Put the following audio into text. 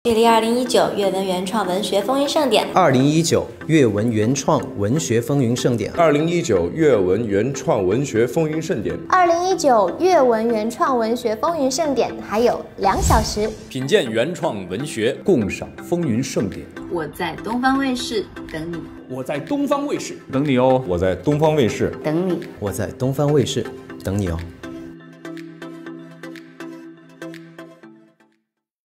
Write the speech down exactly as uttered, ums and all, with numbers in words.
距离二零一九阅文原创文学风云盛典， 二零一九阅文原创文学风云盛典， 二零一九阅文原创文学风云盛典， 二零一九阅文原创文学风云盛典还有两小时， 品鉴原创文学， 共赏风云盛典。 我在东方卫视等你， 我在东方卫视等你哦， 我在东方卫视等你， 我在东方卫视等你哦。